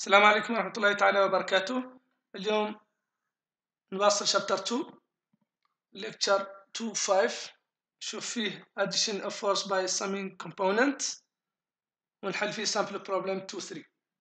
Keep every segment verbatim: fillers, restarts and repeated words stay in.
السلام عليكم ورحمة الله تعالى وبركاته. اليوم نواصل شابتر اثنين lecture اثنين خمسة شوف فيه addition of force by summing component ونحل فيه sample problem اثنين ثلاثة.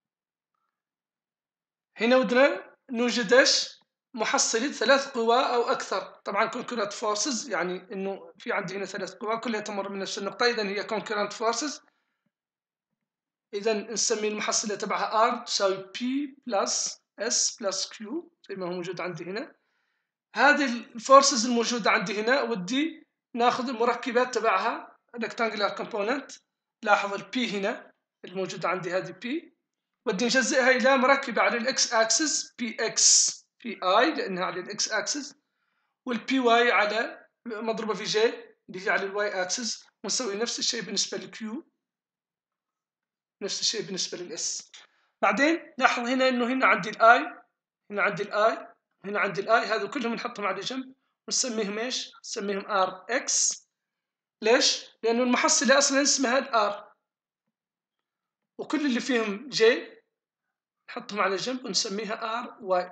هنا ودنا نوجد ايش محصلة ثلاث قوى أو أكثر. طبعا concurrent forces يعني إنه في عندي هنا ثلاث قوى كلها تمر من نفس النقطة، إذا هي concurrent forces. إذا نسمي المحصلة تبعها R تساوي P plus S plus Q زي ما هو موجود عندي هنا. هذه الفورسز الموجودة عندي هنا ودي ناخذ المركبات تبعها rectangular component. لاحظ ال P هنا الموجودة عندي هذه P، ودي نجزئها إلى مركبة على الإكس أكسس بي إكس في I لأنها على الإكس أكسس، والبي واي على مضروبة في J اللي هي على الواي أكسس، ونسوي نفس الشيء بالنسبة للكيو، نفس الشيء بالنسبة للإس. بعدين لاحظ هنا إنه هنا عندي الآي، هنا عندي الآي، هنا عندي الآي، هذول كلهم نحطهم على جنب ونسميهم إيش؟ نسميهم آر إكس. ليش؟ لأنه المحصلة أصلا اسمها الآر، وكل اللي فيهم جي نحطهم على جنب ونسميها آر واي.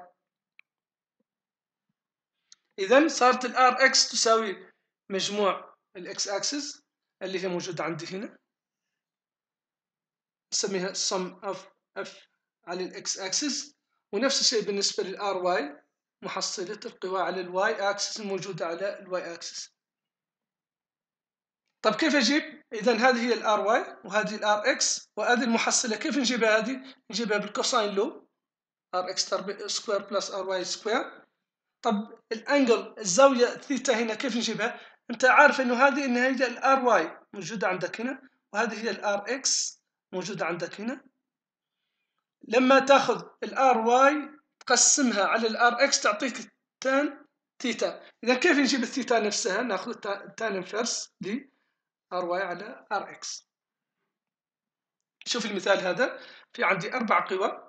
إذا صارت الآر إكس تساوي مجموع الإكس أكسس اللي هي موجودة عندي هنا، نسميها sum of F على الإكس أكسس، ونفس الشيء بالنسبة للآر واي، محصلة القوى على الواي أكسس الموجودة على الواي أكسس. طب كيف أجيب؟ إذا هذه هي الآر واي وهذه الآر إكس وهذه المحصلة كيف نجيبها؟ هذه نجيبها بالكوساين لو، آر إكس سكوير بلس آر واي سكوير. طب الأنجل الزاوية ثيتا هنا كيف نجيبها؟ أنت عارف إنه هذه إن هي الآر واي موجودة عندك هنا، وهذه هي الآر إكس موجودة عندك هنا. لما تاخذ الآر واي تقسمها على الآر إكس تعطيك تان ثيتا. إذا كيف نجيب الثيتا نفسها؟ ناخذ تان انفرس ل آر واي على آر إكس. شوف المثال هذا، في عندي أربع قوى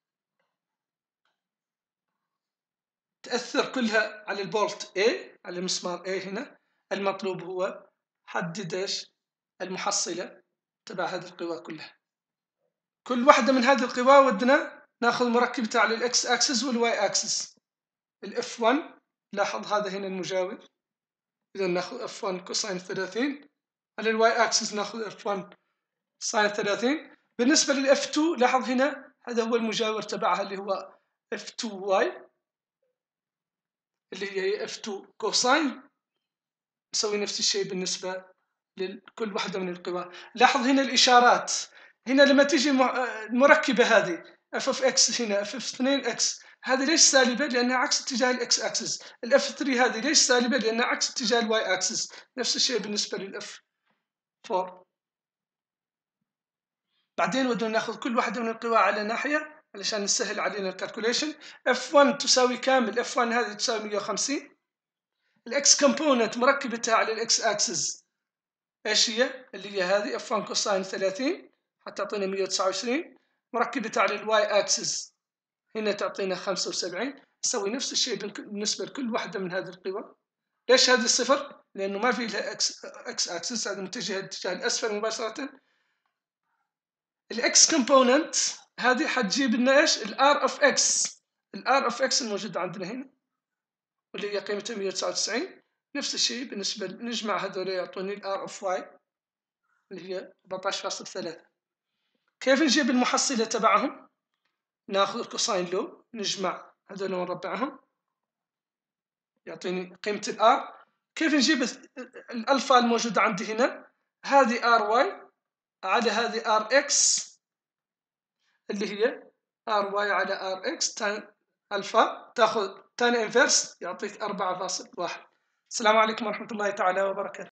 تأثر كلها على البولت A، على المسمار A هنا. المطلوب هو حدد ايش المحصلة تبع هذه القوى كلها. كل واحدة من هذه القوى ودنا ناخذ مركبتها على الإكس أكسس والواي أكسس. الإف واحد لاحظ هذا هنا المجاور، إذا ناخذ إف واحد كوساين ثلاثين، على الواي أكسس ناخذ إف واحد ساين ثلاثين. بالنسبة للإف اثنين لاحظ هنا هذا هو المجاور تبعها اللي هو إف اثنين واي اللي هي إف اثنين كوساين. نسوي نفس الشيء بالنسبة لكل واحدة من القوى. لاحظ هنا الإشارات، هنا لما تيجي المركبة هذه اف اف اكس هنا اف اف اثنين اكس، هذه ليش سالبة؟ لأنها عكس اتجاه الاكس اكسس. الاف ثلاثة هذه ليش سالبة؟ لأنها عكس اتجاه الواي اكسس. نفس الشيء بالنسبة للاف أربعة. بعدين بدنا ناخذ كل واحدة من القوى على ناحية علشان نسهل علينا الكالكوليشن. اف واحد تساوي كامل، اف واحد هذه تساوي مئة وخمسين. الاكس كومبوننت مركبتها على الاكس اكسس ايش هي؟ اللي هي هذه اف واحد كوساين ثلاثين حتى تعطينا مئة وتسعة وعشرين. مركبتها على الواي اكسس هنا تعطينا خمسة وسبعين. نسوي نفس الشيء بالنسبة لكل واحدة من هذه القوى. ليش هذه صفر؟ لأنه ما في لها اكس اكس اكسس، هذا متجه الاتجاه الأسفل مباشرة. الاكس كومبوننت هذه حتجيب لنا ايش؟ الار اوف اكس، الار اوف اكس الموجودة عندنا هنا واللي هي قيمتها مئة وتسعة وتسعين. نفس الشيء بالنسبة نجمع هذول يعطوني الار اوف واي اللي هي أربعة عشر فاصلة ثلاثة. كيف نجيب المحصلة تبعهم؟ ناخذ الكوساين لو نجمع هذول ونربعهم يعطيني قيمة الار. كيف نجيب الألفا الموجودة عندي هنا؟ هذه ار واي على هذه ار اكس اللي هي ار واي على ار اكس تان الفا، تاخذ تان انفرس يعطيك أربعة فاصلة واحد. السلام عليكم ورحمة الله تعالى وبركاته.